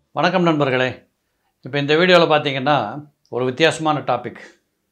வணக்கம் நண்பர்களே. இப்போ இந்த வீடியோவில் பார்த்தீங்கன்னா ஒரு வித்தியாசமான டாபிக்.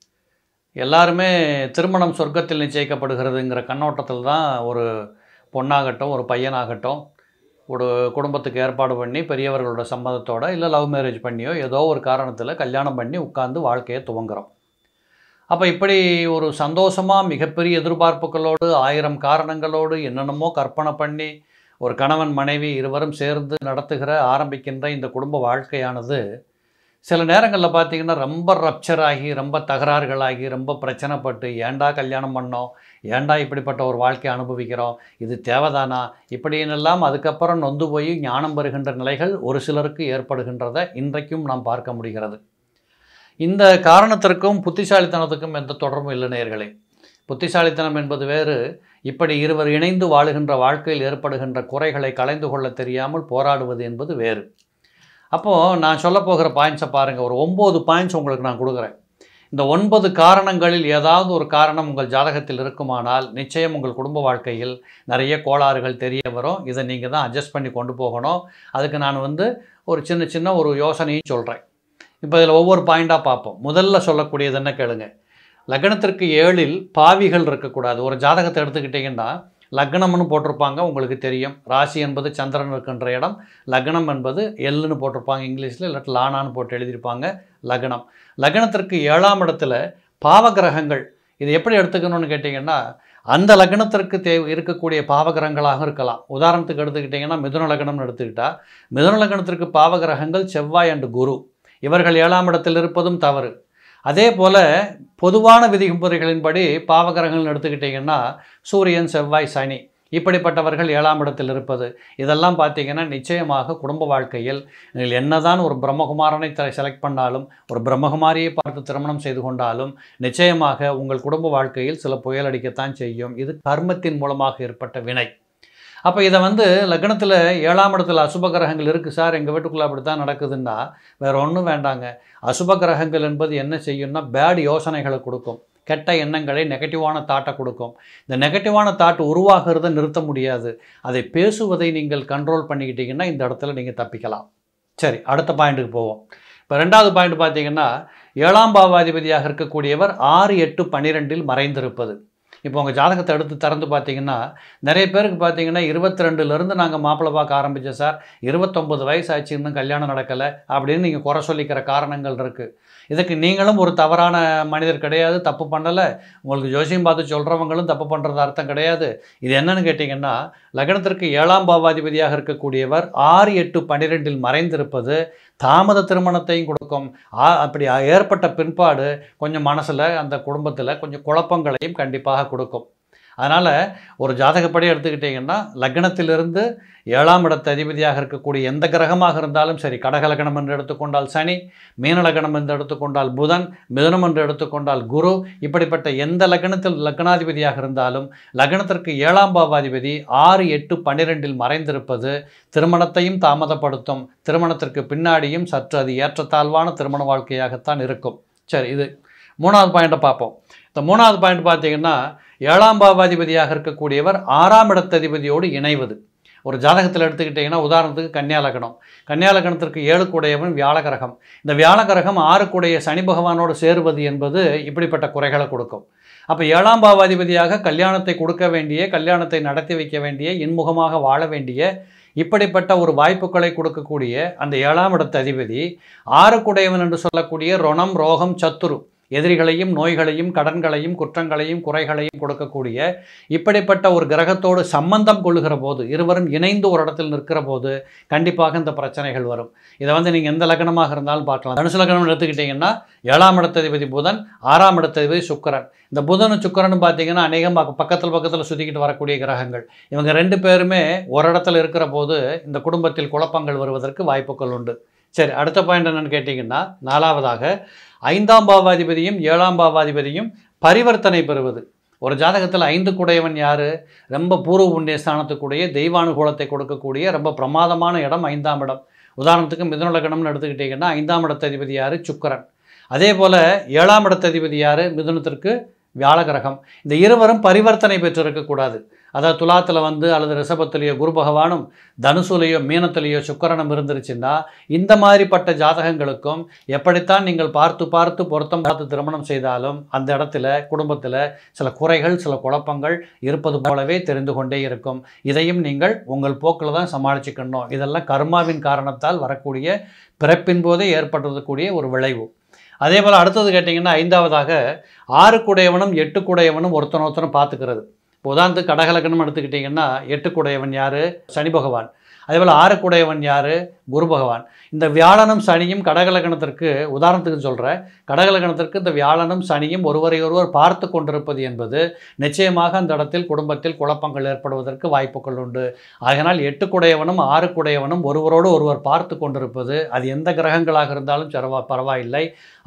எல்லாருமே திருமணம் சொர்க்கத்தில் நிச்சயிக்கப்படுகிறதுங்கிற கண்ணோட்டத்தில் தான் ஒரு பொண்ணாகட்டும் ஒரு பையனாகட்டும் ஒரு குடும்பத்துக்கு ஏற்பாடு பண்ணி பெரியவர்களோட சம்மதத்தோடு இல்லை லவ் மேரேஜ் பண்ணியோ ஏதோ ஒரு காரணத்தில் கல்யாணம் பண்ணி உட்கார்ந்து வாழ்க்கையை துவங்குறோம். அப்போ இப்படி ஒரு சந்தோஷமாக மிகப்பெரிய எதிர்பார்ப்புகளோடு 1000 காரணங்களோடு என்னென்னமோ கற்பனை பண்ணி ஒரு கணவன் மனைவி இருவரும் சேர்ந்து நடத்துகிற ஆரம்பிக்கின்ற இந்த குடும்ப வாழ்க்கையானது சில நேரங்களில் பார்த்திங்கன்னா ரொம்ப ரப்சர் ஆகி ரொம்ப தகராறுகளாகி ரொம்ப பிரச்சனைப்பட்டு ஏண்டா கல்யாணம் பண்ணோம், ஏண்டா இப்படிப்பட்ட ஒரு வாழ்க்கையை அனுபவிக்கிறோம், இது தேவைதானா இப்படின்னெல்லாம் அதுக்கப்புறம் நொந்து போய் ஞானம் பெறுகின்ற நிலைகள் ஒரு சிலருக்கு ஏற்படுகின்றதை இன்றைக்கும் நாம் பார்க்க முடிகிறது. இந்த காரணத்திற்கும் புத்திசாலித்தனத்துக்கும் எந்த தொடர்பும் இல்லை நேயர்களே. புத்திசாலித்தனம் என்பது வேறு, இப்படி இருவர் இணைந்து வாழுகின்ற வாழ்க்கையில் ஏற்படுகின்ற குறைகளை களைந்து கொள்ள தெரியாமல் போராடுவது என்பது வேறு. அப்போது நான் சொல்ல போகிற பாயிண்ட்ஸை பாருங்கள். ஒரு 9 பாயிண்ட்ஸ் உங்களுக்கு நான் கொடுக்குறேன். இந்த 9 காரணங்களில் ஏதாவது ஒரு காரணம் உங்கள் ஜாதகத்தில் இருக்குமானால் நிச்சயம் உங்கள் குடும்ப வாழ்க்கையில் நிறைய கோளாறுகள் தெரிய வரும். இதை நீங்கள் தான் அட்ஜஸ்ட் பண்ணி கொண்டு போகணும். அதுக்கு நான் ஒரு சின்ன ஒரு யோசனையும் சொல்கிறேன். இப்போ இதில் ஒவ்வொரு பாயிண்ட்டாக பார்ப்போம். முதல்ல சொல்லக்கூடியது என்ன கேளுங்க. லக்னத்திற்கு 7இல் பாவிகள் இருக்கக்கூடாது. ஒரு ஜாதகத்தை எடுத்துக்கிட்டிங்கன்னா லக்னம்னு போட்டிருப்பாங்க, உங்களுக்கு தெரியும். ராசி என்பது சந்திரன் இருக்கின்ற இடம், லக்னம் என்பது எல்லுன்னு போட்டிருப்பாங்க இங்கிலீஷில், இல்லாட்டி லானான்னு போட்டு எழுதியிருப்பாங்க லக்னம். லக்னத்திற்கு 7ஆம் இடத்துல பாவகிரகங்கள். இது எப்படி எடுத்துக்கணும்னு கேட்டிங்கன்னா அந்த லக்னத்திற்கு இருக்கக்கூடிய பாவகிரகங்களாக இருக்கலாம். உதாரணத்துக்கு எடுத்துக்கிட்டிங்கன்னா மிதுன லக்னம்னு எடுத்துக்கிட்டால் மிதுன லக்னத்திற்கு பாவகிரகங்கள் செவ்வாய் அண்டு குரு. இவர்கள் 7ஆம் இடத்தில் இருப்பதும் தவறு. அதே போல் பொதுவான விதிமுறைகளின்படி பாவகிரகங்கள் எடுத்துக்கிட்டிங்கன்னா சூரியன் செவ்வாய் சனி இப்படிப்பட்டவர்கள் 7ஆம் இடத்தில் இருப்பது, இதெல்லாம் பார்த்திங்கன்னா நிச்சயமாக குடும்ப வாழ்க்கையில் நீங்கள் என்னதான் ஒரு பிரம்மகுமாரனை செலக்ட் பண்ணாலும் ஒரு பிரம்மகுமாரியை பார்த்து திருமணம் செய்து கொண்டாலும் நிச்சயமாக உங்கள் குடும்ப வாழ்க்கையில் சில புயலடிக்கத்தான் செய்யும். இது கர்மத்தின் மூலமாக ஏற்பட்ட வினை. அப்போ இதை லக்னத்தில் 7ஆம் இடத்துல அசுப கிரகங்கள் இருக்குது சார், எங்கள் வீட்டுக்குள்ளே அப்படி தான் நடக்குதுன்னா வேறு ஒன்றும் வேண்டாங்க. அசுப கிரகங்கள் என்பது என்ன செய்யும்னா பேட் யோசனைகளை கொடுக்கும், கெட்ட எண்ணங்களை நெகட்டிவான தாட்டை கொடுக்கும். இந்த நெகட்டிவான தாட் உருவாகிறத நிறுத்த முடியாது. அதை பேசுவதை நீங்கள் கண்ட்ரோல் பண்ணிக்கிட்டிங்கன்னா இந்த இடத்துல நீங்கள் தப்பிக்கலாம். சரி, அடுத்த பாயிண்ட்டுக்கு போவோம். இப்போ 2வது பாயிண்ட் பார்த்திங்கன்னா 7ஆம் பாவாதிபதியாக இருக்கக்கூடியவர் 6, 8, 12இல் மறைந்திருப்பது. இப்போ உங்கள் ஜாதகத்தை எடுத்து திறந்து பார்த்தீங்கன்னா நிறைய பேருக்கு பார்த்தீங்கன்னா 22லேருந்து நாங்கள் மாப்பிள்ளை பார்க்க ஆரம்பித்தோம் சார், 29 வயசு ஆச்சு இன்னும் கல்யாணம் நடக்கலை அப்படின்னு நீங்கள் குறை சொல்லிக்கிற காரணங்கள் இருக்குது. இதுக்கு நீங்களும் ஒரு தவறான மனிதர் கிடையாது, தப்பு பண்ணலை. உங்களுக்கு ஜோசியம் பார்த்து சொல்கிறவங்களும் தப்பு பண்ணுறது அர்த்தம் கிடையாது. இது என்னன்னு கேட்டிங்கன்னா லக்னத்திற்கு 7ஆம் பாவாதிபதியாக இருக்கக்கூடியவர் 6, 8, 12இல் மறைந்திருப்பது தாமத திருமணத்தையும் கொடுக்கும். அப்படி ஏற்பட்ட பிற்பாடு கொஞ்சம் மனசில் அந்த குடும்பத்தில் கொஞ்சம் குழப்பங்களையும் கண்டிப்பாக கொடுக்கும். அதனால் ஒரு ஜாதகப்படி எடுத்துக்கிட்டிங்கன்னா லக்னத்திலிருந்து 7ஆம் இடத்து அதிபதியாக இருக்கக்கூடிய எந்த கிரகமாக இருந்தாலும் சரி, கடக லக்னம் என்று எடுத்துக்கொண்டால் சனி, மீன லக்னம் என்று எடுத்துக்கொண்டால் புதன், மிதுனம் என்று எடுத்துக்கொண்டால் குரு, இப்படிப்பட்ட எந்த லக்னத்தில் லக்னாதிபதியாக இருந்தாலும் லக்னத்திற்கு 7ஆம் பாவாதிபதி 6, 8, 12இல் மறைந்திருப்பது திருமணத்தையும் தாமதப்படுத்தும். திருமணத்திற்கு பின்னாடியும் சற்று அது ஏற்றத்தாழ்வான திருமண வாழ்க்கையாகத்தான் இருக்கும். சரி, இது 3வது பாயிண்ட்டை பார்ப்போம். இந்த 3வது பாயிண்ட் பார்த்திங்கன்னா 7ஆம் பாவாதிபதியாக இருக்கக்கூடியவர் 6ஆம் இடத்ததிபதியோடு இணைவது. ஒரு ஜாதகத்தில் எடுத்துக்கிட்டிங்கன்னா உதாரணத்துக்கு கன்னியா லக்னம். கன்னியா லக்னத்திற்கு 7 கூடையவன் வியாழக்கிரகம். இந்த வியாழக்கிரகம் 6 கூடைய சனி பகவானோடு சேருவது என்பது இப்படிப்பட்ட குறைகளை கொடுக்கும். அப்போ 7ஆம் பாவாதிபதியாக கல்யாணத்தை கொடுக்க வேண்டிய, கல்யாணத்தை நடத்தி வைக்க வேண்டிய, இன்முகமாக வாழ வேண்டிய இப்படிப்பட்ட ஒரு வாய்ப்புகளை கொடுக்கக்கூடிய அந்த 7ஆம் இடத்து அதிபதி 6 கூடையவன் என்று சொல்லக்கூடிய ரணம், ரோகம், சத்துரு, எதிரிகளையும் நோய்களையும் கடன்களையும் குற்றங்களையும் குறைகளையும் கொடுக்கக்கூடிய இப்படிப்பட்ட ஒரு கிரகத்தோடு சம்பந்தம் கொள்ளுகிற போது, இருவரும் இணைந்து ஒரு இடத்தில் நிற்கிற போது கண்டிப்பாக இந்த பிரச்சனைகள் வரும். இதை நீங்கள் எந்த லக்னமாக இருந்தாலும் பார்க்கலாம். தனுசு லக்னம் எடுத்துக்கிட்டிங்கன்னா 7ஆம் இடத்ததிபதி புதன், 6ஆம் இடத்ததிபதி சுக்கிரன். இந்த புதனும் சுக்கிரனும் பார்த்திங்கன்னா அநேகம் பக்கத்தில் சுற்றிக்கிட்டு வரக்கூடிய கிரகங்கள். இவங்க 2 பேருமே ஒரு இடத்துல இருக்கிற போது இந்த குடும்பத்தில் குழப்பங்கள் வருவதற்கு வாய்ப்புகள் உண்டு. சரி, அடுத்த பாயிண்ட் என்னென்னு கேட்டிங்கன்னா 4வதாக 5ஆம் பாவாதிபதியும் 7ஆம் பாவாதிபதியும் பரிவர்த்தனை பெறுவது. ஒரு ஜாதகத்தில் 5 கூடையவன் யார்? ரொம்ப பூர்வ புண்ணிய ஸ்தானத்துக்குடைய தெய்வானுகூலத்தை கொடுக்கக்கூடிய ரொம்ப பிரமாதமான இடம் 5ஆம் இடம். உதாரணத்துக்கு மிதுன லக்னம்னு எடுத்துக்கிட்டிங்கன்னா 5ஆம் இடத்ததிபதி யார்? சுக்கிரன். அதே போல் 7ஆம் இடத்ததிபதி யார்? மிதுனத்திற்கு வியாழ கிரகம். இந்த இருவரும் பரிவர்த்தனை பெற்றிருக்கக்கூடாது. அதாவது துலாத்தில் வந்து அல்லது ரிஷபத்திலேயோ குரு பகவானும் தனுசுலேயோ மீனத்திலேயோ சுக்கிரனும் இருந்துருச்சுன்னா இந்த மாதிரிப்பட்ட ஜாதகங்களுக்கும் எப்படித்தான் நீங்கள் பார்த்து பார்த்து பொருத்தம் பார்த்து திருமணம் செய்தாலும் அந்த இடத்துல குடும்பத்தில் சில குறைகள் சில குழப்பங்கள் இருப்பது போலவே தெரிந்து கொண்டே இருக்கும். இதையும் நீங்கள் உங்கள் போக்கில் தான் சமாளிச்சுக்கணும். இதெல்லாம் கர்மாவின் காரணத்தால் வரக்கூடிய பிறப்பின் போதே ஏற்படுறதுக்கூடிய ஒரு விளைவு. அதே போல் அடுத்தது கேட்டிங்கன்னா 5வதாக 6 8 ஒருத்தனை பார்த்துக்கிறது. இப்போ உதாரணத்துக்கு கடகலக்கணம் எடுத்துக்கிட்டிங்கன்னா 8 யார்? சனி பகவான். அதேபோல் 6 யார்? குரு பகவான். இந்த வியாழனும் சனியும் கடகலக்கணத்திற்கு உதாரணத்துக்கு சொல்கிறேன். கடகலக்கணத்திற்கு இந்த வியாழனும் சனியும் ஒருவரை ஒருவர் பார்த்து கொண்டிருப்பது என்பது நிச்சயமாக அந்த இடத்தில் குடும்பத்தில் குழப்பங்கள் ஏற்படுவதற்கு வாய்ப்புகள் உண்டு. ஆகையினால் 8 ஒருவரோடு ஒருவர் பார்த்து கொண்டிருப்பது அது எந்த கிரகங்களாக இருந்தாலும் பரவாயில்லை.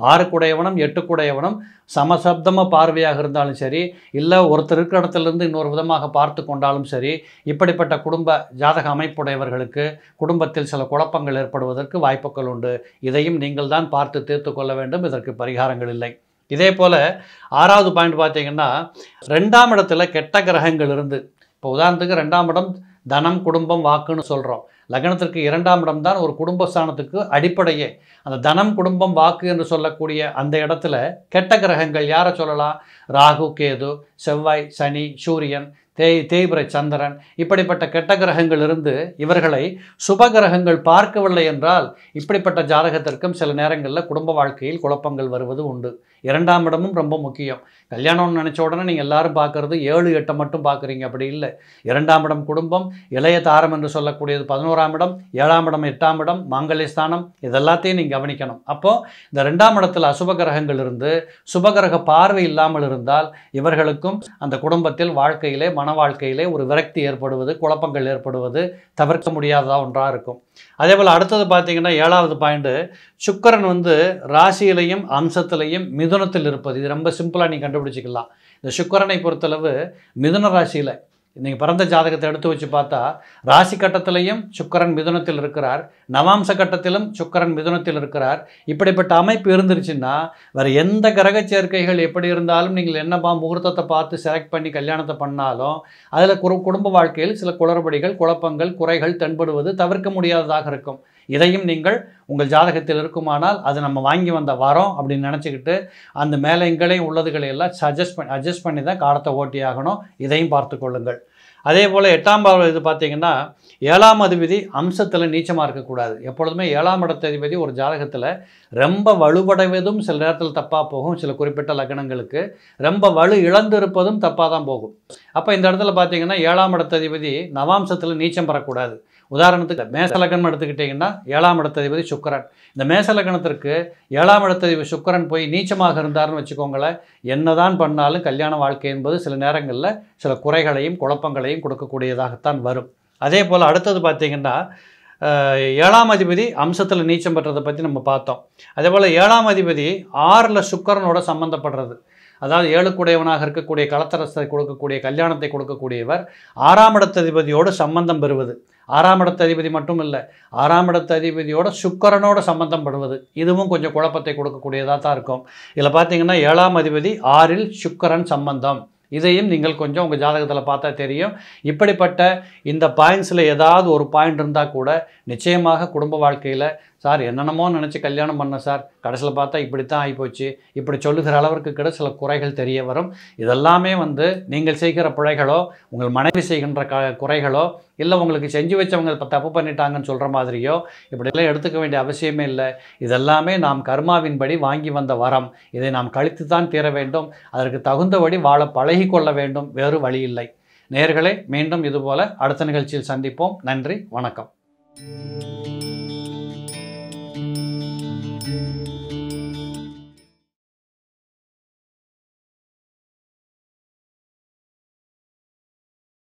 6 8 சமசப்தமாக பார்வையாக இருந்தாலும் சரி, இல்லை ஒருத்தர் இருக்கிற இடத்துலேருந்து இன்னொரு விதமாக பார்த்து கொண்டாலும் சரி, இப்படிப்பட்ட குடும்ப ஜாதக அமைப்புடையவர்களுக்கு குடும்பத்தில் சில குழப்பங்கள் ஏற்படுவதற்கு வாய்ப்புகள் உண்டு. இதையும் நீங்கள் தான் பார்த்து தீர்த்து கொள்ள வேண்டும். இதற்கு பரிகாரங்கள் இல்லை. இதே போல் 6வது பாயிண்ட் பார்த்தீங்கன்னா 2ஆம் இடத்துல கெட்ட கிரகங்கள் இருந்து, இப்போ உதாரணத்துக்கு 2ஆம் இடம் தனம் குடும்பம் வாக்குன்னு சொல்கிறோம். லக்னத்திற்கு 2ஆம் இடம் தான் ஒரு குடும்பஸ்தானத்துக்கு அடிப்படையே. அந்த தனம் குடும்பம் வாக்கு என்று சொல்லக்கூடிய அந்த இடத்துல கெட்ட கிரகங்கள் யாரை சொல்லலாம்? ராகு கேது, செவ்வாய் சனி சூரியன், தேய்பிரை சந்திரன், இப்படிப்பட்ட கெட்ட கிரகங்கள் இருந்து இவர்களை சுப கிரகங்கள் பார்க்கவில்லை என்றால் இப்படிப்பட்ட ஜாதகத்திற்கும் சில நேரங்களில் குடும்ப வாழ்க்கையில் குழப்பங்கள் வருவது உண்டு. 2ஆம் இடமும் ரொம்ப முக்கியம். கல்யாணம்னு நினச்ச உடனே நீங்கள் எல்லாரும் பார்க்குறது 7 8 மட்டும் பார்க்குறீங்க. அப்படி இல்லை. 2ஆம் இடம் குடும்பம், இளைய தாரம் என்று சொல்லக்கூடியது 11ஆம் இடம், 7ஆம் இடம் 8ஆம் இடம், மாங்கல்யஸ்தானம், இதெல்லாத்தையும் நீங்கள் கவனிக்கணும். அப்போது இந்த 2ஆம் இடத்தில் அசுப கிரகங்கள் இருந்து சுபகிரக பார்வை இல்லாமல் இருந்தால் இவர்களுக்கும் அந்த குடும்பத்தில் வாழ்க்கையிலே மன வாழ்க்கையிலே ஒரு விரக்தி ஏற்படுவது, குழப்பங்கள் ஏற்படுவது தவிர்க்க முடியாததாக ஒன்றாக இருக்கும். அதே போல் அடுத்தது பார்த்தீங்கன்னா 7வது பாயிண்ட்டு, சுக்கிரன் வந்து ராசியிலையும் அம்சத்திலையும் மிதுனத்தில் இருப்பது. இது ரொம்ப சிம்பிளாக நீங்கள் கண்டுபிடிச்சிக்கலாம். இந்த சுக்கிரனை பொறுத்தளவு மிதுன ராசியில் நீங்கள் பிறந்த ஜாதகத்தை எடுத்து வச்சு பார்த்தா ராசி கட்டத்திலையும் சுக்கிரன் மிதுனத்தில் இருக்கிறார், நவாம்ச கட்டத்திலும் சுக்கிரன் மிதுனத்தில் இருக்கிறார். இப்படிப்பட்ட அமைப்பு இருந்துருச்சுன்னா வேறு எந்த கிரக சேர்க்கைகள் எப்படி இருந்தாலும் நீங்கள் என்னப்பா முகூர்த்தத்தை பார்த்து செலக்ட் பண்ணி கல்யாணத்தை பண்ணாலும் அதில் குடும்ப வாழ்க்கையில் சில குளறுபடிகள் குழப்பங்கள் குறைகள் தென்படுவது தவிர்க்க முடியாததாக இருக்கும். இதையும் நீங்கள் உங்கள் ஜாதகத்தில் இருக்குமானால் அது நம்ம வாங்கி வந்த வரோம் அப்படின்னு நினச்சிக்கிட்டு அந்த மேலே எங்களையும் உள்ளதுகளை எல்லாம் அட்ஜஸ்ட் பண்ணி தான் காலத்தை ஓட்டி ஆகணும். இதையும் பார்த்து கொள்ளுங்கள். அதே போல் 8ஆம் இது பார்த்தீங்கன்னா 7ஆம் அதிபதி அம்சத்தில் நீச்சமாக இருக்கக்கூடாது. எப்பொழுதுமே 7ஆம் இடத்ததிபதி ஒரு ஜாதகத்தில் ரொம்ப வலுவடைவதும் சில நேரத்தில் தப்பாக போகும். சில குறிப்பிட்ட லக்னங்களுக்கு ரொம்ப வலு இழந்து இருப்பதும் தப்பாக தான் போகும். அப்போ இந்த இடத்துல பார்த்தீங்கன்னா 7ஆம் இடத்ததிபதி நவாம்சத்தில் நீச்சம் பெறக்கூடாது. உதாரணத்துக்கு மேச லக்னம் எடுத்துக்கிட்டிங்கன்னா 7ஆம் இடத்ததிபதி சுக்கிரன். இந்த மேச லக்னத்திற்கு 7ஆம் இடத்ததிபதி சுக்கிரன் போய் நீச்சமாக இருந்தார்னு வச்சுக்கோங்களேன், என்னதான் பண்ணாலும் கல்யாண வாழ்க்கை என்பது சில நேரங்களில் சில குறைகளையும் குழப்பங்களையும் கொடுக்கக்கூடியதாகத்தான் வரும். அதே போல் அடுத்தது பார்த்திங்கன்னா 7ஆம் அதிபதி அம்சத்தில் நீச்சம் பெற்றதை பற்றி நம்ம பார்த்தோம். அதே போல் 7ஆம் அதிபதி 6ல் சுக்கிரனோட சம்மந்தப்படுறது. அதாவது 7 இருக்கக்கூடிய கலத்தரசை கொடுக்கக்கூடிய கல்யாணத்தை கொடுக்கக்கூடியவர் 6ஆம் இடத்ததிபதியோடு சம்பந்தம் பெறுவது. 6ஆம் இடத்ததிபதி மட்டும் இல்லை, 6ஆம் இடத்ததிபதியோட சுக்கிரனோட சம்பந்தம் படுவது இதுவும் கொஞ்சம் குழப்பத்தை கொடுக்கக்கூடியதாக தான் இருக்கும். இதில் பார்த்தீங்கன்னா 7ஆம் அதிபதி 6ல் சுக்கிரன் சம்பந்தம், இதையும் நீங்கள் கொஞ்சம் உங்கள் ஜாதகத்தில் பார்த்தா தெரியும். இப்படிப்பட்ட இந்த பாயிண்ட்ஸில் ஏதாவது ஒரு பாயிண்ட் இருந்தால் கூட நிச்சயமாக குடும்ப வாழ்க்கையில் சார் என்னென்னமோ நினச்சி கல்யாணம் பண்ண சார், கடைசியில் பார்த்தா இப்படித்தான் ஆகிப்போச்சு, இப்படி சொல்லுகிற அளவிற்கு கூட சில குறைகள் தெரிய வரும். இதெல்லாமே வந்து நீங்கள் செய்கிற பிழைகளோ உங்கள் மனைவி செய்கின்ற குறைகளோ இல்லை உங்களுக்கு செஞ்சு வச்சவங்க தப்பு பண்ணிட்டாங்கன்னு சொல்கிற மாதிரியோ இப்படியெல்லாம் எடுத்துக்க வேண்டிய அவசியமே இல்லை. இதெல்லாமே நாம் கர்மாவின்படி வாங்கி வந்த வரம். இதை நாம் கழித்து தான் தீர வேண்டும். அதற்கு தகுந்தபடி வாழ பழகி கொள்ள வேண்டும். வேறு வழி இல்லை. நேயர்களே, மீண்டும் இதுபோல் அடுத்த நிகழ்ச்சியில் சந்திப்போம். நன்றி, வணக்கம்.